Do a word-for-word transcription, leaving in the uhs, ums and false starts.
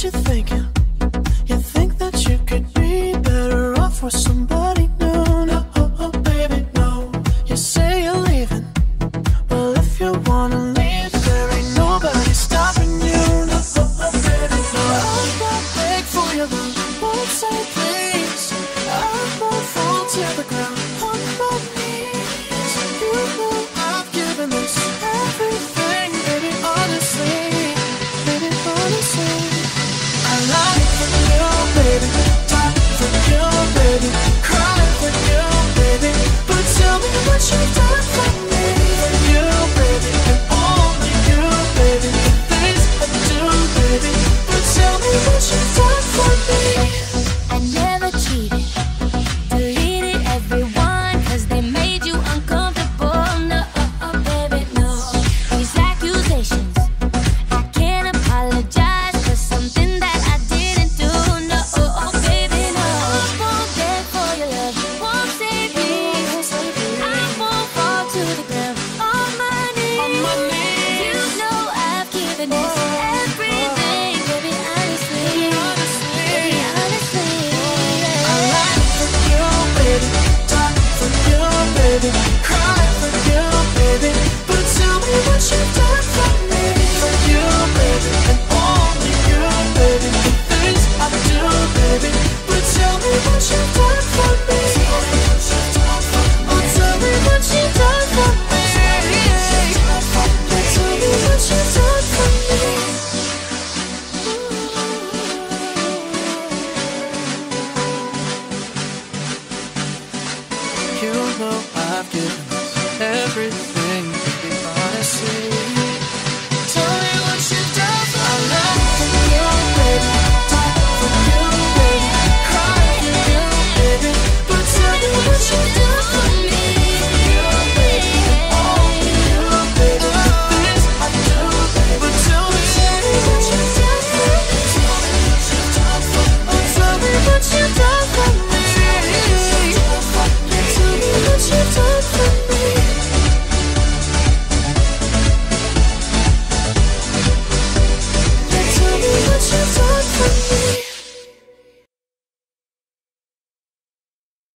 what you're thinking. You think that you could be better off with somebody new. No, oh, oh, baby, no. You say you're leaving. Well, if you wanna leave, there ain't nobody stopping you. No, oh, oh, baby, no. I'm not beg for your love, won't say please. I won't fall to the ground on my knees. You know I've given this everything, baby, honestly. Baby, honestly, I lie for you, baby, die for you, baby, cry for you, baby. But tell me what you've done for me, for you, baby, and only you, baby. The things I do, baby. But tell me what you've done for me. I never cheated, deleted everyone, cause they made you uncomfortable. No, baby, no. These accusations, I can't apologize for something that I didn't do. No, baby, no. I won't beg for your love, won't say please. I won't fall to the ground on my knees. You know I've given this